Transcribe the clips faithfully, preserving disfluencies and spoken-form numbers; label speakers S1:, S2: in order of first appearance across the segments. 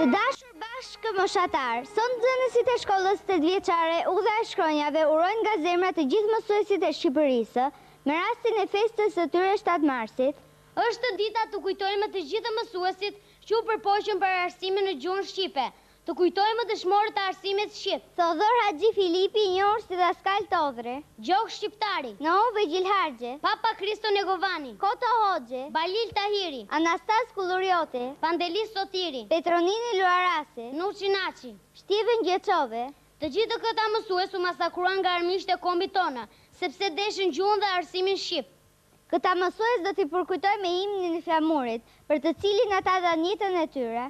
S1: Të dashur bashkë moshatar, sot nxënësit e shkollës tetë vjeçare Udha e Shkronjave urojnë nga zemra të gjithë mësuesit e Shqipërisë me rastin e festës së tyre shtatë marsit.
S2: Është dita të kujtojmë të gjithë mësuesit që u përpoqën për arsimin në gjuhën shqipe, të kujtojmë dëshmorët e arsimit shqip.
S1: Thodor Haxhi Filipi, i njohur si Daskal Todhre,
S2: Gjok Shqiptari,
S1: Noove Gjilhargje,
S2: Papa Kristo Negovani,
S1: Koto Hoxhe,
S2: Balil Tahiri,
S1: Anastas Kulluriote,
S2: Pandelis Sotiri,
S1: Petronini Luarase,
S2: Nuçi Naçi.
S1: Shtjeven Gjeçove.
S2: Të gjithë këta mësues u masakruan nga armiqtë e kombit tonë, sepse deshin gjuhën dhe arsimin shqip.
S1: Këta mësues do t'i përkujtoj me himnin e flamurit, për të cilin ata dhanë jetën e tyre.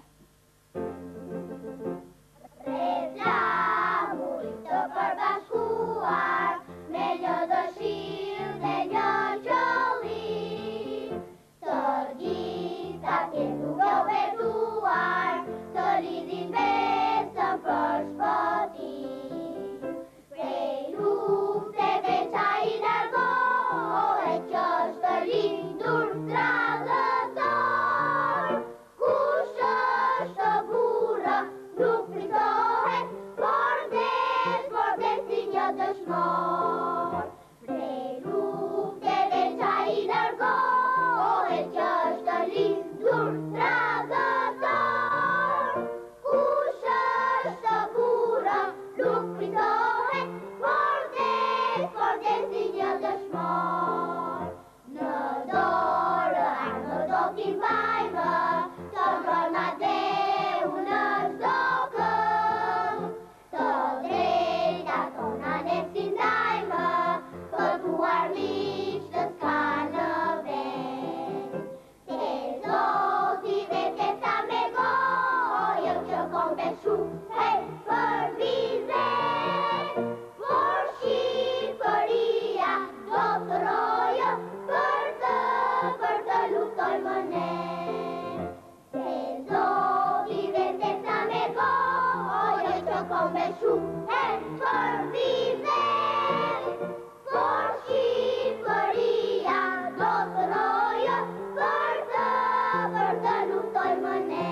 S3: Flamurit të përbashkuar, me një dëshirë dhe një qëllim, të gjitha tjetë duke u betuar, të lidhin besën për shpëtim. Prej lufteve qa i largohet, që është lindur stradëtor, kush është burrë nuk frisohet, por des, por des si një dëshmor. Prej lufteve qa i largohet, që është lindur stradëtor, kush është burrë nuk frisohet, por des, por des si një dëshmor. Në dorë armë do t'i mbajmë, të mbrojmë dheu në çdo kënd, të drejta tona ne si ndajmë, pëtuar miq të s'ka në vend. Te Zoti vetëta me gojë, që kombet shuhet për vizet, por Shqipëria do të rojë, për të, për të luftojmë ne. Te Zoti vetëta me gojë, që kombet shuhet për vizet, por Shqipëria do të rojë, për të, për të luftojmë ne.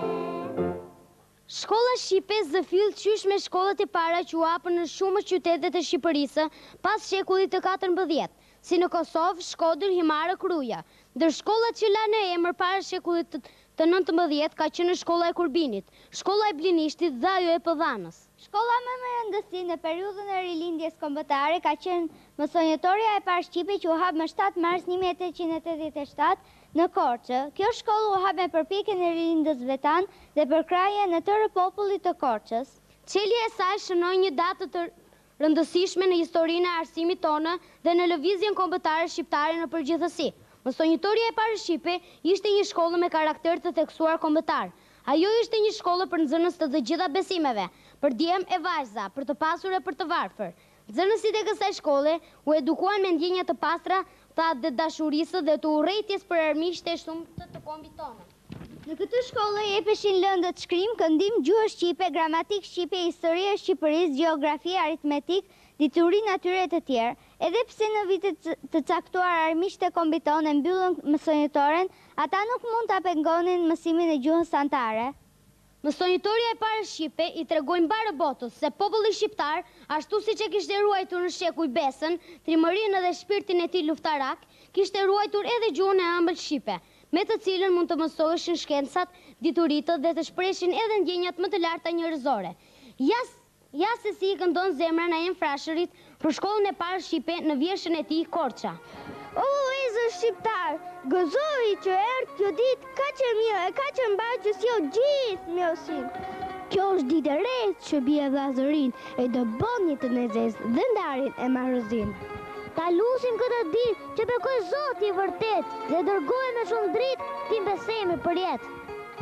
S2: Shkolla shqipe zëfill qysh me shkollat e para që u hapën në shumë qytetet e Shqipërisë pas shekullit të katërmbëdhjetë, si në Kosovë, Shkodër, Himarë, Kruja. Ndër shkollat që lanë emër para shekullit të nëntëmbëdhjetë ka qenë shkolla e Kurbinit, shkolla e Blinishtit dhe ajo e Pëdhanës.
S1: Shkolla më me rëndësi në periudhën e rilindjes kombëtare ka qenë mësonjetoria e parë shqipe që u hap më shtatë mars një mijë e tetëqind e tetëdhjetë e shtatë në Korçë. Kjo shkollë u hap me përpjekjen e rilindës vetan dhe përkraje në tërë popullit të Korçës.
S2: Çelja e saj shënoi një datë të rëndësishme në historinë e arsimit tonë dhe në lëvizjen kombëtare shqiptare në përgjithësi. Mësonjetoria e parë shqipe ishte një shkollë me karakter të theksuar kombëtar. Ajo ishte një shkollë për nxënës të të gjitha besimeve, për djem e vajza, për të pasur e për të varfër. Nxënësit e kësaj shkolle u edukuan me ndjenja të pastra të dashurisë dhe të urrejtjes për armiqtë e shumtë të kombit tonë.
S1: Në këtë shkollë jepeshin lëndët shkrim, këndim, gjuhë shqipe, gramatik shqipe, historia e Shqipërisë, gjeografi, aritmetik, dituri natyre të tjerë. Edhe pse në vitet të caktuar armiqtë e kombit tonë mbyllën mësonjetoren, ata nuk mund ta pengonin mësimin e gjuhës antare.
S2: Mësonjetoria e parë shqipe i tregoi mbarë botës se populli shqiptar, ashtu siç e kishte ruajtur në shekuj besën, trimërinë dhe shpirtin e tij luftarak, kishte ruajtur edhe gjuhën e ëmbël shqipe, me të cilën mund të mësoheshin shkencat, dituritë dhe të shpreshin edhe ndjenjat më të larta njerëzore. Ja, ja se si i këndon zemra Naim Frashërit për shkollën e parë shqipe në vjeshën e tij Korça.
S1: O, vëllezër shqiptar, gëzoj që erdh kjo ditë kaq e mirë e kaq e mbarë që sjell gjithë mirësin. Kjo është ditë e re që bie vllazërinë e do bën një të nezezë dhe ndarjen e marrëzinë. Ta lusim këtë ditë që bekoj Zoti i vërtet dhe dërgojë me shumë dritë tim besemi për jetë.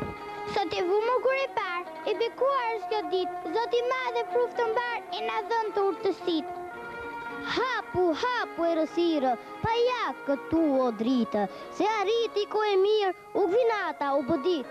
S1: Sot e vu më kur e parë, e bekuar është kjo ditë, Zoti i madh dhe pruf të mbar e na dhënë të urtësitë. Hapu, hapu e rësirë, pa ja këtu o dritë, se arriti ko e mirë, u gvinata u bëdit.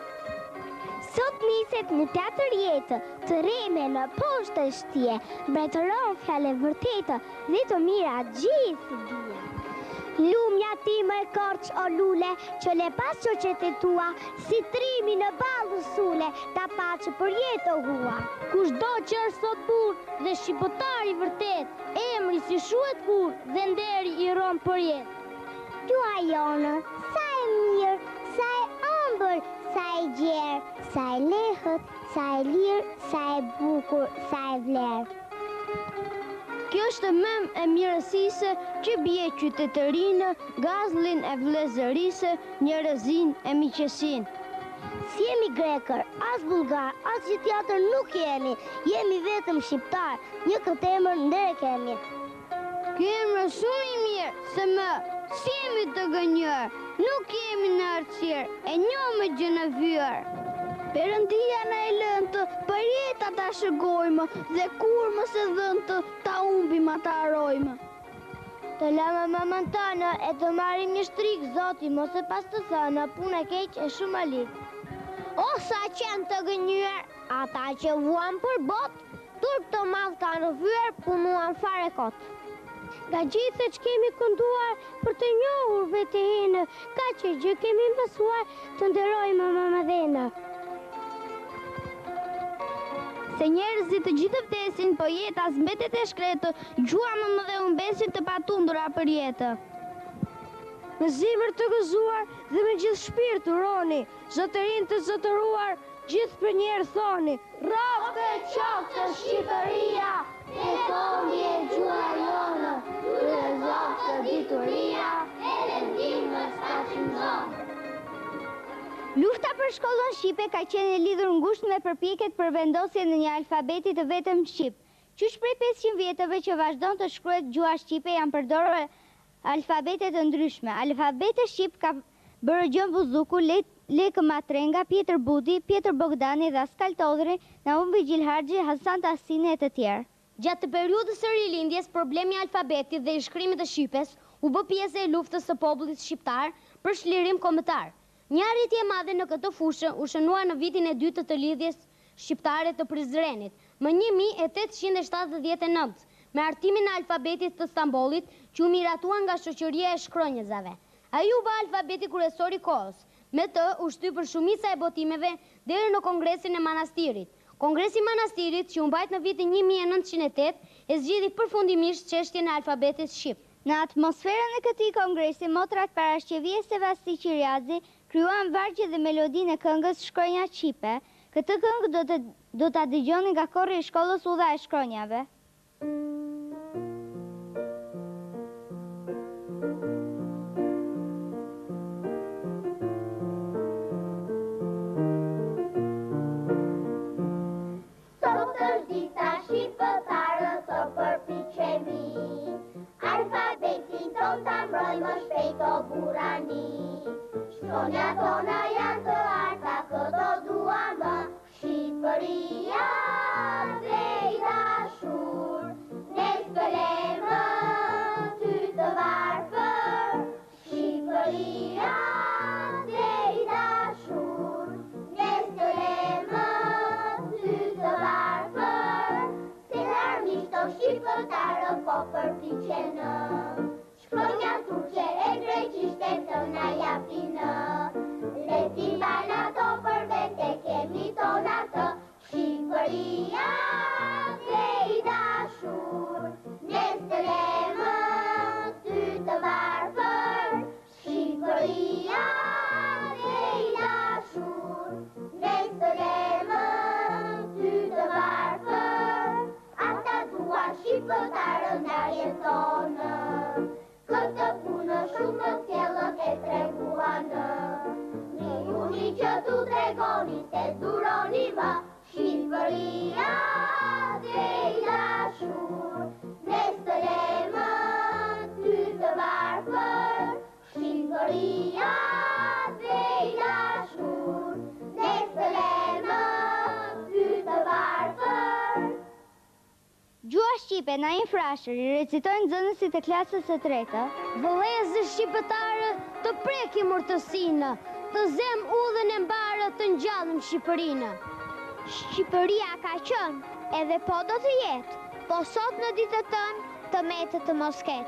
S1: Sot niset në teatër jetë, të reme në poshtë shtje, mbretëron fjale vërtetë dhe të mira gjithë dhja. Lumja ti më e korç o lule, që le pas qoqetet tua, si trimi në balë sule, ta pa që për jetë o hua.
S2: Kushdo që është sot bur dhe shqiptari vërtet, emri si shuhet kur dhe nderi i ron për jetë.
S1: Gjua jonë, sa e mirë, sa e ëmbër, sa e gjerë, sa e lehët, sa e lirë, sa e bukur, sa e vlerë.
S2: Kjo është mëm e mirësisë që bie qytetërinë, gazllin e vëllezërisë, njerëzin e miqësin.
S1: Si jemi grekër, as bulgar, as që tjetër nuk jemi, jemi vetëm shqiptar, një këtë emër ndër e kemi.
S2: Ky emër shumë i mirë, se më, si jemi të gënjër, nuk jemi në arqirë, e njohë gjë në vyër.
S1: Perëndia na e lënë për jeta ta shëgojmë, dhe kur më se dhënë të ta humbim ata harojmë.
S2: Të lëmë mamën tënë e të marrim një shtrik, zoti, mos e pas të thënë, punë e keq e shumë alik.
S1: O sa qenë të gënjër, ata që vuan për bot, turp të madh ka në vyer, punuan fare kot. Nga gjithë që kemi kënduar për të njohur vete hinë, ka që gjë kemi mësuar të nderojmë mamëdhenë.
S2: Se njerëzit të gjithë vdesin, po jeta zmbetet e shkretë, gjua më më dhe umbesin të patundura për jetë.
S1: Me zemër të gëzuar dhe me gjithë shpirt të roni, zotërin të zotëruar, gjithë për njerë thoni. Rafë e qafë të Shqipëria, e tondi e gjua jonë, të zafë të dituria, e rendim në staqim zonë.
S2: Lufta për shkollën shqipe ka qenë e lidhur ngushtë me përpjekjet për vendosjen në një alfabeti të vetëm shqip. Qysh prej pesëqind vjetëve që vazhdon të shkruhet gjua shqipe janë përdorur alfabete të ndryshme. Alfabeti shqip ka bërë Gjon Buzuku, Lekë Matrenga, Pjetër Budi, Pjetër Bogdani, Daskal Todhri, Naum Vigjil Harxhi, Hasan Tahsini e të tjerë. Gjatë të periudhës së rilindjes, problemi i alfabetit dhe i shkrimit të shqipes u bë pjesë e luftës së popullit shqiptar për çlirim kombëtar. Një arritje e madhe në këtë fushë u shënua në vitin e dytë të lidhjes shqiptare të Prizrenit, më një mijë e tetëqind e shtatëdhjetë e nëntë, me artimin e alfabetit të Stambollit, që u miratua nga shoqëria e shkronjëzave. Ai u bë alfabeti kryesor i kohës. Me të u shtypër shumica e botimeve deri në Kongresin e Manastirit. Kongresi i Manastirit, që u mbajt në vitin një mijë e nëntëqind e tetë, e zgjidhi përfundimisht çështjen e alfabetit shqip. Në atmosferën e këtij kongresi, motrat parashqevjes e Vasti Qiriazi krijuan vargje dhe melodinë e këngës Shkronja Shqipe. Këtë këngë do të do ta dëgjoni nga korri i shkollës Udha e Shkronjave.
S3: Sot është dita shqiptare, të përpiqemi, alfabetin ton ta mbrojmë shpejt o burani. Shkronja tona janë të arta, këto duam më, Shqipëria dhe i dashur, ne zbëlejmë ty të varfër. Shqipëria dhe i dashur, ne zbëlejmë ty të varfër. Se l'armisht o shqiptarë po përpiqenë, shkronja turqe e greqishte të na japinë. Leti bajna to për vete, kemi tona të, Shqipëria dhe i dashur, ne zbëlejmë ty të varfër. Shqipëria dhe i dashur, ne zbëlejmë ty të varfër. Ata duan shqiptarën ndarjen tonë, këtë punë shumë të thjellët e treguanë. Ne juni që tu tregoni se duroni më, Shqipëria dhe i dashur, ne zbëlejmë ty të varfër. Shqipëria dhe i dashur, ne zbëlejmë ty të varfër.
S2: Gjua shqipe na i frashër, i recitojnë nxënësit e klasës së tretë. Vëllezër shqiptare, të prekim urtësinë, të zem udhën e mbarë, të ngjallëm Shqipërinë.
S1: Shqipëria ka qenë, edhe po do të jetë, po sot në ditët tënë të metë të mos ketë.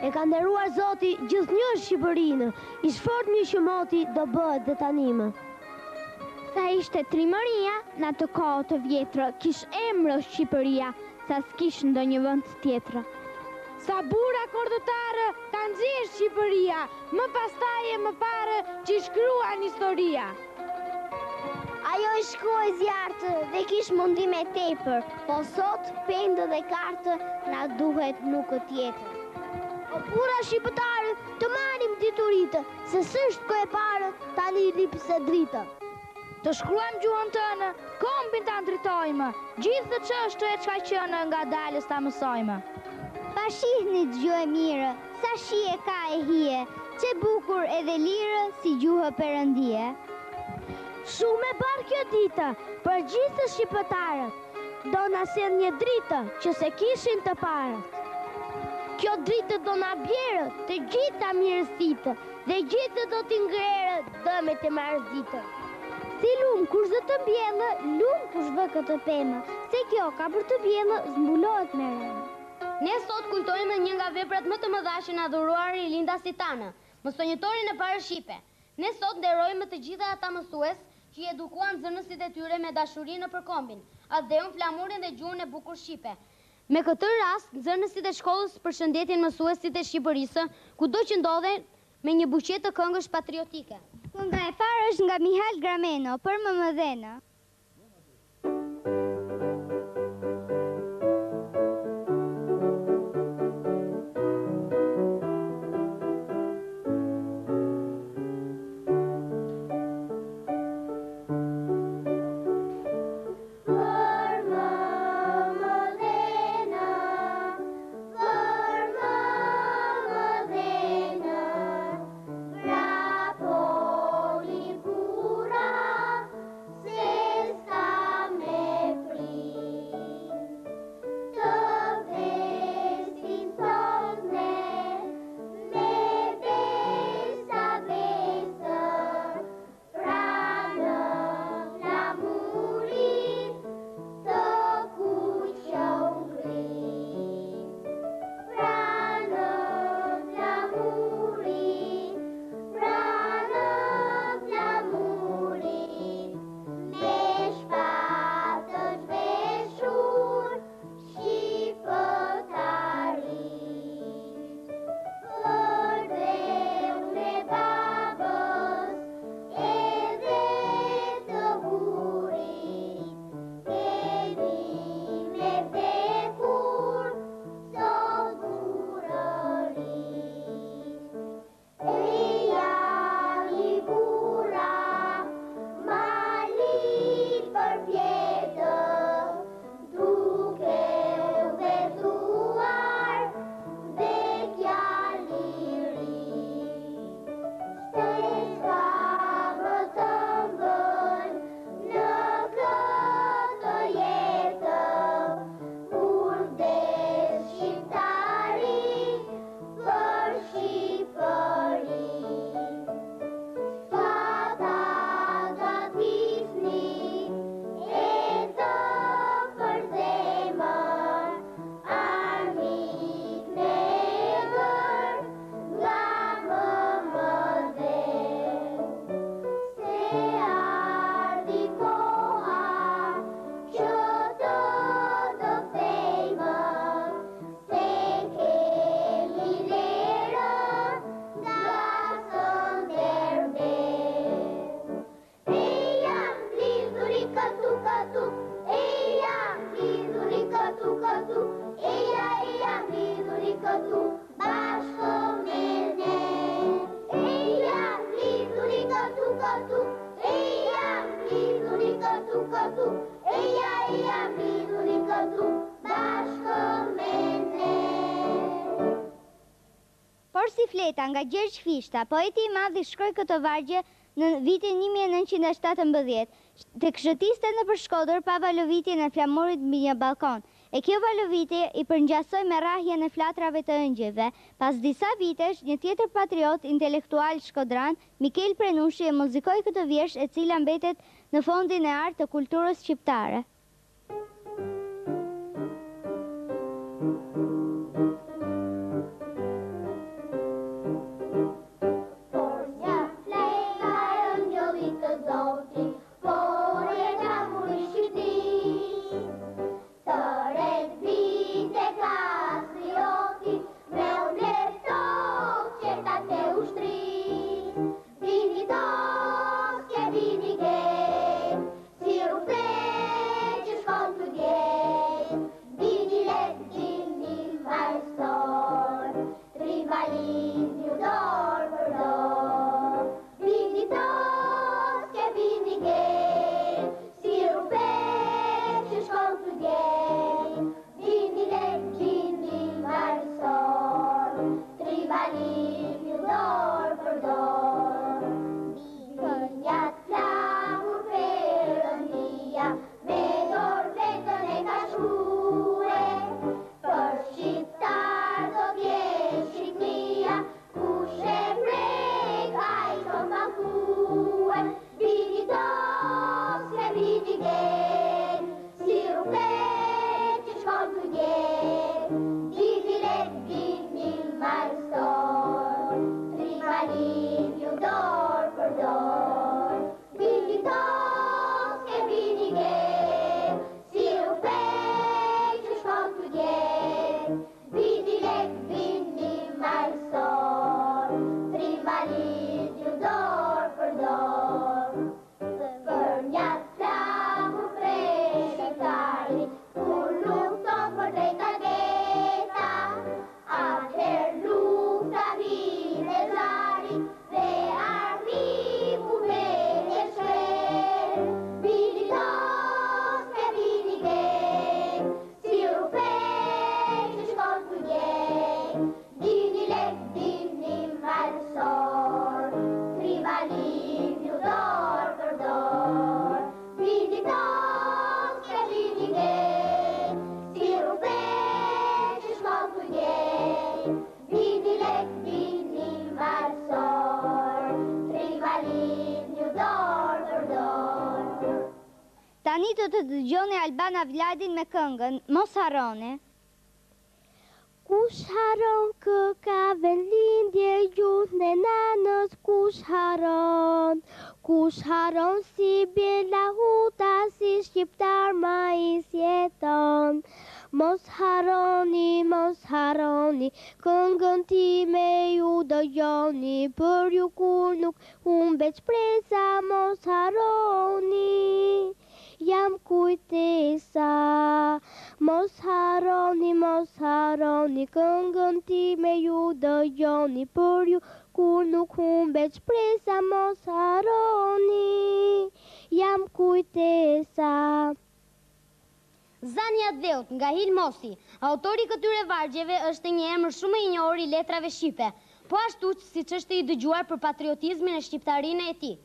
S1: E ka nderuar Zoti gjithnjë Shqipërinë, i shfort një që moti do bëhet dhe tanime. Sa ishte trimëria, në atë kohë të vjetra, kish emrë Shqipëria, sa s'kish ndonjë vend tjetër.
S4: Sa bura kordotare ka nxjerrë Shqipëria, më pastaj e më parë që shkruan historia.
S1: Ajo i shkruaj zjartë dhe kish mundime tepër, po sot pendë dhe kartë na duhet nuk tjetër. O bura shqiptare, të marim dituritë, se s'është ko e parë, tani lipë se dritë.
S4: Të shkruajmë gjuhën tënë, kombin të ndritojmë, gjithë të çështë e çka qenë nga dalës ta mësojmë.
S1: Pa shihni gjuhë e mirë, sa shije ka e hije, që bukur edhe lirë si gjuhë perëndie. Shumë e barë kjo dita, për gjithë shqiptarët, do na sjell një dritë që se kishin të parët. Kjo dritë do na bjerë të gjitha mirësitë, dhe gjithë do t'i ngrerë dëmet e marrëzitë. Si lumë kush dhe të bjellë, lumë kush vë këtë pemë, se kjo ka për të bjellë zmbulohet me rëmë.
S2: Ne sot kujtojmë një nga veprat më të mëdha që na dhuruari Linda Sitanë, mësonjëtorin e parë shqipe. Ne sot nderojmë të gjitha ata mësues që i edukuan zënësit e tyre me dashuri në përkombin, adheun, flamurin dhe gjuhën e bukur shqipe. Me këtë rast, nxënësit e shkollës përshëndetjen mësuesit e Shqipërisë, kudo që ndodhen me një buqet të këngësh patriotike.
S1: Kënga e parë është nga Mihal Grameno, për më mëdhenë. Fleta nga Gjergj Fishta, poeti i madh i shkroi këtë vargje në vitin një mijë e nëntëqind e shtatëmbëdhjetë. Tek shëtiste në Shkodër pa valovitjen e flamurit mbi një balkon. E kjo valovitje i përngjasoi me rrahjen e flatrave të ëngjëve. Pas disa vitesh, një tjetër patriot intelektual shkodran, Mikel Prenushi, e muzikoi këtë vjersh, e cila mbetet në fondin e artë të kulturës shqiptare.
S3: Rivalit ju dorë për dorë, për një flamur prej shqiptarit, kur lufton për drejta veta, atëherë lufta vjen e zarit, dhe arrivu me e shkret. Vini toske, vini geng, si rufej që shkon ku gjeng, dini lek, dini malsor, rivalim ju dorë për dorë. Vini toske, vini geng, si rufej që shkon ku gjeng, dini lek, dini malsor, rivalim ju dorë për dorë.
S1: Tani do të dëgjoni Albana Vladin me këngën Mos harroni. Kush haron kë ka vendlindje gjutën e nanës, kush haron, kush haron si bjella huta, si shqiptar ma i sjeton. Mos harroni, mos harroni, këngën time ju dëgjoni, për ju kur nuk humbet shpresa, mos harroni. Jam kujtesa, mos harroni, mos harroni, këngën time ju dëgjoni, për ju kur nuk humbet shpresa, mos harroni. Jam kujtesa.
S2: Zania Dheut nga Hil Mosi, autori këtyre vargjeve është një emër shumë i njohur i letrave shqipe, po ashtu siç është i dëgjuar për patriotizmin e shqiptarinë e tij.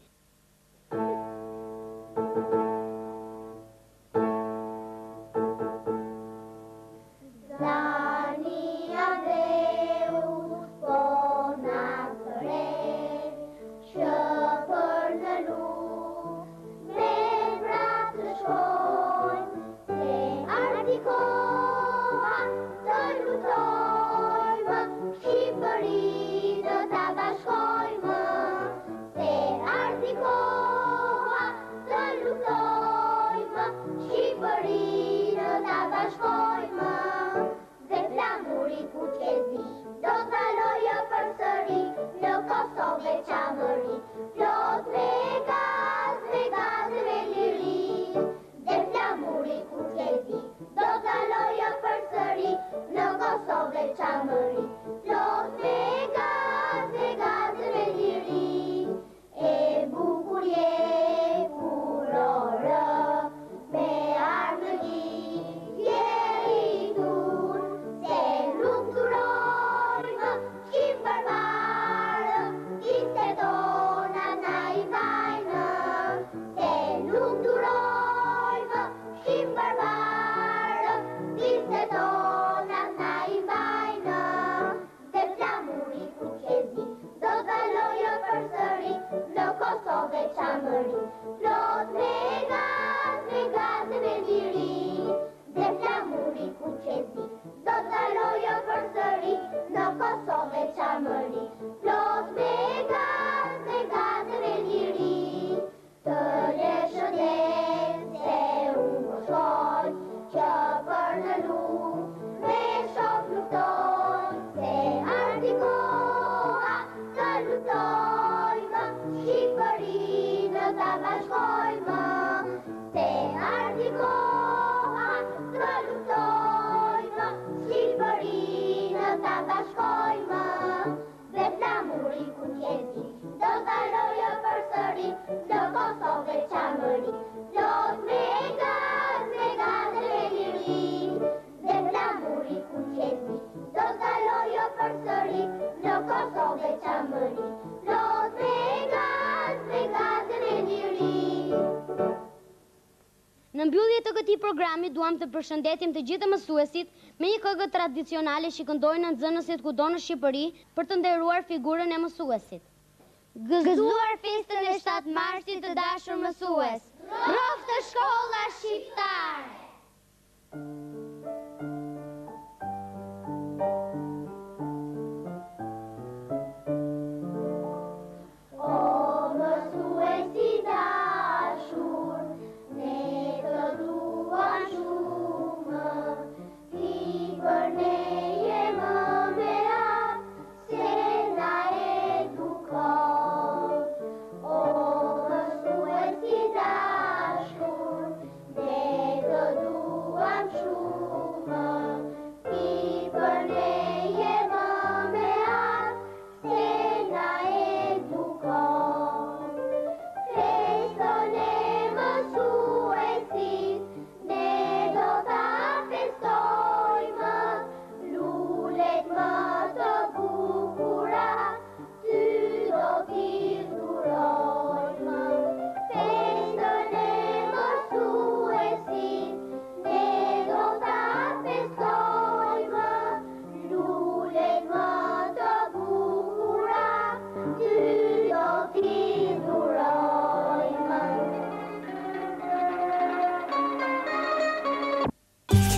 S3: Zania Dheut po na thret, që për në luftë me vrap të shkojmë, se ardhi koha të lutojmë, Shqipërinë ta bashkojmë, se ardhi koha të lutojmë, Shqipërinë ta bashkojmë. Dhe flamuri Kuqezi do kalojë përsëri në Kosovë e Çamëri, plot me gaz, me gaz, me liri. Dhe flamuri Kuqezi do kalojë përsëri në Kosovë e Çamëri, plot me gaz, me gaz, me liri. E bukur je kurorë, me armëni, jeritur, se nuk durojmë, shqip barbarë, ishte tona na i vajnë, se nuk durojmë, shqip barbarë, ishte tona na i vajnë. Dhe flamuri Kuqezi do kalojë përsëri në Kosovë e Çamëri, plot me gaz, me gaz, me liri. Dhe flamuri Kuqezi do kalojë përsëri në Kosovë e Çamëri, plot me gaz, me gaz, me liri. Të leshëdet se unë po shkoj, që për në luftë me shok luftoj, se ardhi koha të lutojmë, Shqipërinë ta bashkojmë, se ardhi koha të lutojmë, Shqipërinë ta bashkojmë. Dhe flamuri Kuqezi do kalojë përsëri në Kosovë e Çamëri, plot me gaz, me gaz, me liri. Dhe flamuri Kuqezi do kalojë përsëri në Kosovë e Çamëri, plot me gaz, me gaz, me liri.
S2: Në mbyllje të këtij programi duam të përshëndetim të gjithë mësuesit me një këngë tradicionale që këndojnë nxënësit kudo në Shqipëri për të nderuar figurën e mësuesit.
S1: Gëzuar festën e shtatë marsit të dashur mësues. Rroftë shkolla shqiptare.
S3: O mësuesi dashur, ne të duam shumë, ti për ne je më merat, se na edukon.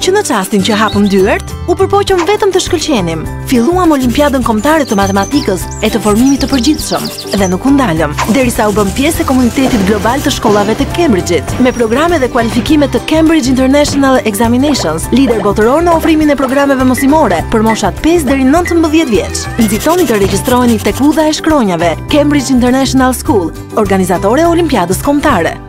S5: që në çastin që hapëm dyert, u përpoqëm vetëm të shkëlqenim. Filluam Olimpiadën Kombëtare të Matematikës e të formimit të përgjithshëm dhe nuk u ndalëm, derisa u bëm pjesë e komunitetit global të shkollave të Cambridge-it, me programe dhe kualifikime të Cambridge International Examinations, lider botëror në ofrimin e programeve mësimore për moshat pesë deri në nëntëmbëdhjetë vjeç. Nxitoni të regjistroheni tek Udha e Shkronjave, Cambridge International School, organizatore e Olimpiadës Kombëtare.